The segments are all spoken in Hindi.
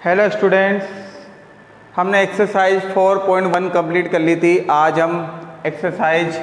हेलो स्टूडेंट्स, हमने एक्सरसाइज 4.1 कंप्लीट कर ली थी। आज हम एक्सरसाइज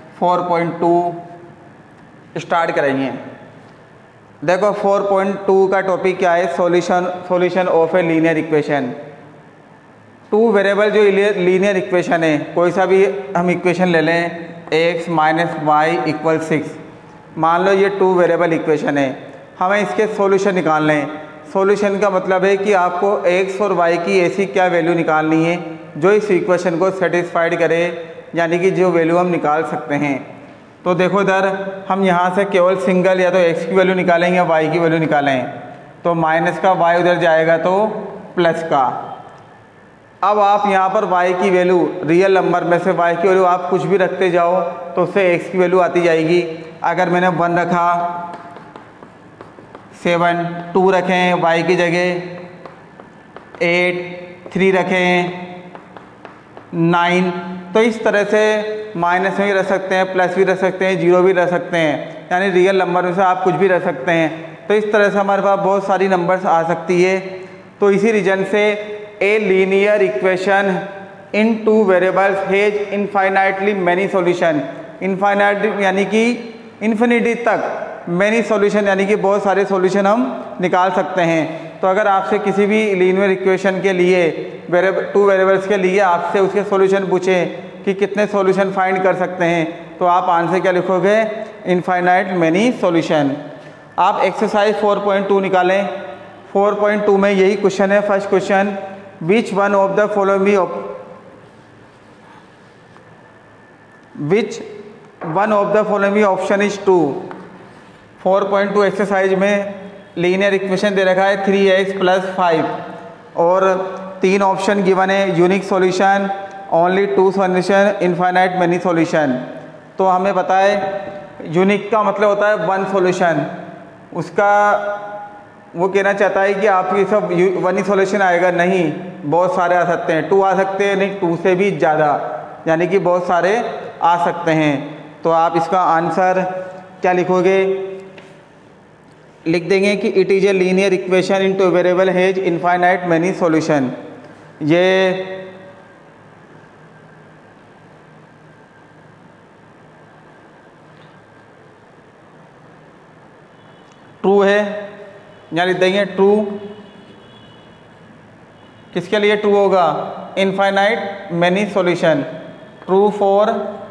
4.2 स्टार्ट करेंगे। देखो 4.2 का टॉपिक क्या है? Solution of a linear equation. Two variable जो लीनियर इक्वेशन है, कोई सा भी हम इक्वेशन ले लें, x माइनस वाई इक्वल 6। मान लो ये टू वेरिएबल इक्वेशन है, हमें इसके सॉल्यूशन निकालने हैं। सॉल्यूशन का मतलब है कि आपको x और y की ऐसी क्या वैल्यू निकालनी है जो इस इक्वेशन को सेटिस्फाइड करे, यानी कि जो वैल्यू हम निकाल सकते हैं। तो देखो इधर हम यहाँ से केवल सिंगल या तो x की वैल्यू निकालेंगे या y की वैल्यू निकालें, तो माइनस का y उधर जाएगा तो प्लस का। अब आप यहाँ पर y की वैल्यू, रियल नंबर में से y की वैल्यू आप कुछ भी रखते जाओ तो उससे x की वैल्यू आती जाएगी। अगर मैंने 1 रखा, 7, 2 रखें y की जगह, 8, 3 रखें, 9, तो इस तरह से माइनस में भी रख सकते हैं, प्लस भी रख सकते हैं, 0 भी रख सकते हैं, यानी रियल नंबर में से आप कुछ भी रख सकते हैं। तो इस तरह से हमारे पास बहुत सारी नंबर्स आ सकती है। तो इसी रीजन से a linear equation in two variables has infinitely many solution. Infinite यानी कि इन्फिनिटी तक, मैनी सॉल्यूशन यानी कि बहुत सारे सॉल्यूशन हम निकाल सकते हैं। तो अगर आपसे किसी भी लीनियर इक्वेशन के लिए, टू वेरिएबल्स के लिए आपसे उसके सॉल्यूशन पूछें कि कितने सॉल्यूशन फाइंड कर सकते हैं, तो आप आंसर क्या लिखोगे? Infinite many solution. आप एक्सरसाइज 4.2 निकालें। 4.2 में यही क्वेश्चन है। First question, which one of the following option is true. 4.2 exercise में लीनियर इक्वेशन दे रखा है 3x + 5 और 3 ऑप्शन गिवन है, unique solution, only 2 solution, infinite many solution. तो हमें पता है यूनिक का मतलब होता है 1 सॉल्यूशन। उसका वो कहना चाहता है कि आपकी सब 1 ही सॉल्यूशन आएगा, नहीं, बहुत सारे आ सकते हैं, 2 आ सकते हैं, नहीं 2 से भी ज़्यादा, यानी कि बहुत सारे आ सकते हैं। तो आप इसका आंसर क्या लिखोगे? लिख देंगे कि it is a linear equation in two variable has infinite many solution. ये ट्रू है, यहाँ लिख देंगे ट्रू। किसके लिए ट्रू होगा? Infinite many solution. True for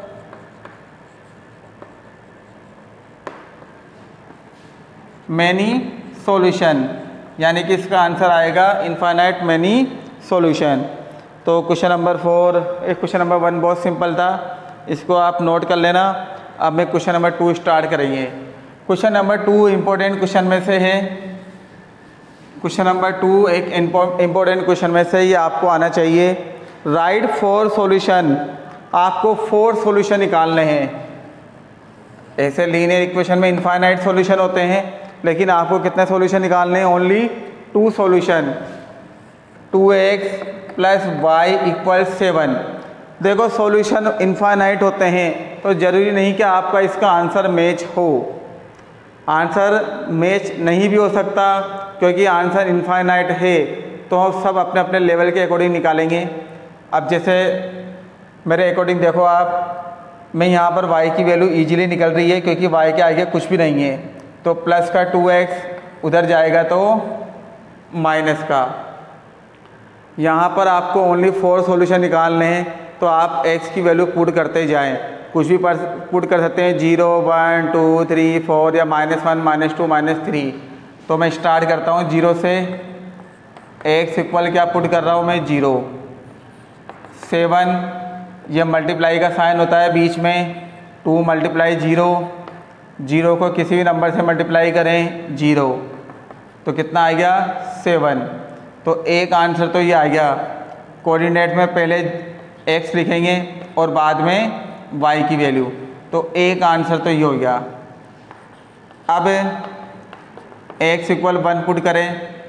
many solution, यानी कि इसका आंसर आएगा इनफाइनाइट मैनी सॉल्यूशन। तो क्वेश्चन नंबर 4, क्वेश्चन नंबर 1 बहुत सिंपल था, इसको आप नोट कर लेना। अब मैं क्वेश्चन नंबर 2 स्टार्ट करेंगे। क्वेश्चन नंबर 2 इम्पोर्टेंट क्वेश्चन में से है। क्वेश्चन नंबर 2 एक इम्पोर्टेंट क्वेश्चन में से, ये आपको आना चाहिए। राइट 4 सॉल्यूशन, आपको 4 सॉल्यूशन निकालने हैं। ऐसे लीनियर इक्वेशन में इनफाइनाइट सॉल्यूशन होते हैं, लेकिन आपको कितने सॉल्यूशन निकालने हैं? Only 2 solution. 2x + y = 7। देखो सॉल्यूशन इनफाइनाइट होते हैं तो ज़रूरी नहीं कि आपका इसका आंसर मैच हो। आंसर मैच नहीं भी हो सकता, क्योंकि आंसर इनफाइनाइट है, तो सब अपने अपने लेवल के अकॉर्डिंग निकालेंगे। अब जैसे मेरे अकॉर्डिंग देखो आप, मैं यहाँ पर y की वैल्यू इजीली निकल रही है, क्योंकि y के आगे कुछ भी नहीं है, तो प्लस का 2x उधर जाएगा तो माइनस का। यहाँ पर आपको ओनली 4 सॉल्यूशन निकालने हैं, तो आप x की वैल्यू पुट करते जाएं। कुछ भी पुट कर सकते हैं, 0, 1, 2, 3, 4 या -1, -2, -3। तो मैं स्टार्ट करता हूँ 0 से। x इक्वल क्या पुट कर रहा हूँ मैं? 0। 7, ये मल्टीप्लाई का साइन होता है बीच में, 2 × 0, 0 को किसी भी नंबर से मल्टीप्लाई करें 0, तो कितना आ गया? 7। तो एक आंसर तो ये आ गया। कोऑर्डिनेट में पहले x लिखेंगे और बाद में y की वैल्यू, तो एक आंसर तो ये हो गया। अब x = 1 पुट करें,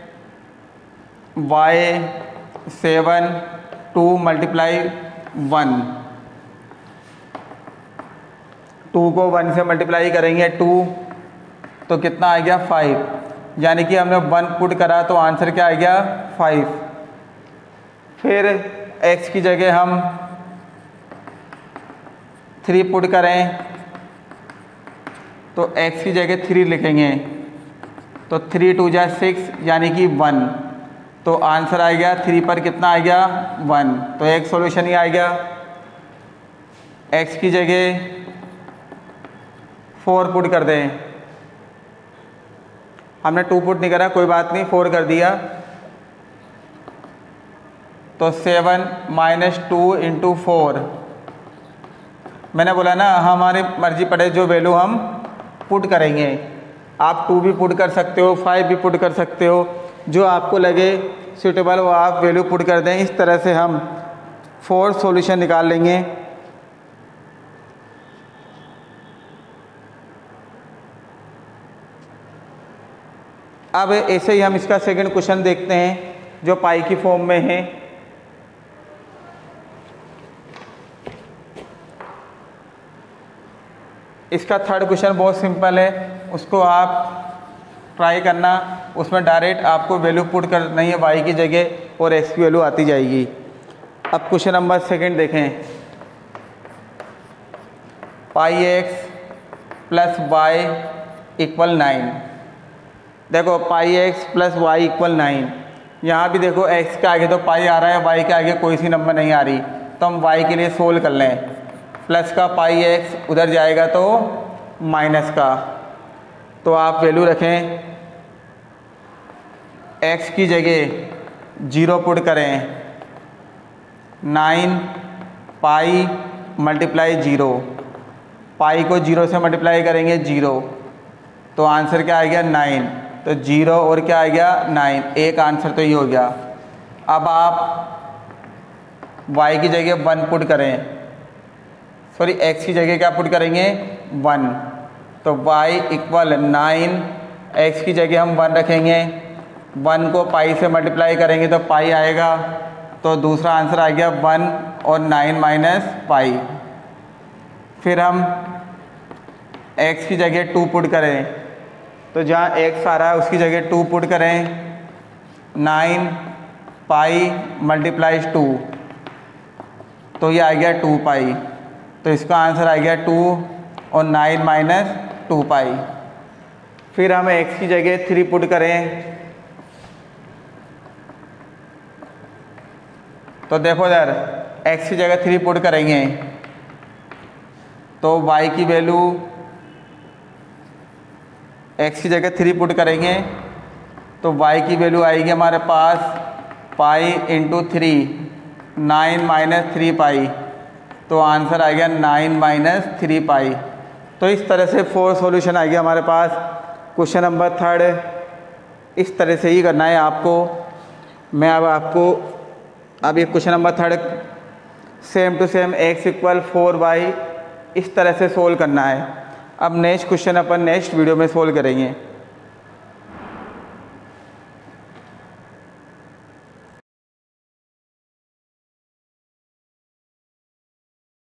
y 7, 2 × 1, 2 को 1 से मल्टीप्लाई करेंगे 2, तो कितना आ गया? 5। यानी कि हमने 1 पुट करा तो आंसर क्या आ गया 5। फिर x की जगह हम 3 पुट करें तो x की जगह 3 लिखेंगे तो 3 2 जा 6 यानी कि 1, तो आंसर आ गया 3 पर कितना आ गया 1, तो एक सॉल्यूशन ही आ गया। x की जगह 4 पुट कर दें, हमने 2 पुट नहीं करा, कोई बात नहीं, 4 कर दिया तो 7 - 2 × 4। मैंने बोला ना हमारी मर्जी पड़े जो वैल्यू हम पुट करेंगे, आप 2 भी पुट कर सकते हो, 5 भी पुट कर सकते हो, जो आपको लगे सूटेबल वो आप वैल्यू पुट कर दें। इस तरह से हम 4 सॉल्यूशन निकाल लेंगे। अब ऐसे ही हम इसका सेकंड क्वेश्चन देखते हैं जो पाई की फॉर्म में है। इसका थर्ड क्वेश्चन बहुत सिंपल है, उसको आप ट्राई करना, उसमें डायरेक्ट आपको वैल्यू पुट करनी है y की जगह और x की वैल्यू आती जाएगी। अब क्वेश्चन नंबर सेकंड देखें, πx + y = 9। देखो πx + y = 9, यहाँ भी देखो x के आगे तो पाई आ रहा है, y के आगे कोई सी नंबर नहीं आ रही, तो हम y के लिए सोल्व कर लें। प्लस का πx उधर जाएगा तो माइनस का, तो आप वैल्यू रखें, x की जगह 0 पुट करें, 9 पाई × 0, पाई को 0 से मल्टीप्लाई करेंगे 0, तो आंसर क्या आ गया 9, तो 0 और क्या आ गया 9, एक आंसर तो ये हो गया। अब आप y की जगह 1 पुट करें, सॉरी x की जगह क्या पुट करेंगे 1, तो y = 9, x की जगह हम 1 रखेंगे, 1 को पाई से मल्टीप्लाई करेंगे तो पाई आएगा, तो दूसरा आंसर आ गया 1 और 9 - पाई। फिर हम x की जगह 2 पुट करें, तो जहाँ x आ रहा है उसकी जगह 2 पुट करें, 9 पाई × 2, तो ये आ गया 2 पाई, तो इसका आंसर आ गया 2 और 9 - 2 पाई। फिर हम x की जगह 3 पुट करें, तो देखो यार x की जगह 3 पुट करेंगे तो y की वैल्यू, x की जगह 3 पुट करेंगे तो y की वैल्यू आएगी हमारे पास पाई × 3, 9 - 3 पाई, तो आंसर आ गया 9 - 3 पाई। तो इस तरह से 4 सॉल्यूशन आ गया हमारे पास। क्वेश्चन नंबर थर्ड इस तरह से ही करना है आपको। मैं अब आपको अब ये question number third same to same x = 4y इस तरह से सोल्व करना है। अब नेक्स्ट क्वेश्चन अपन नेक्स्ट वीडियो में सोल्व करेंगे।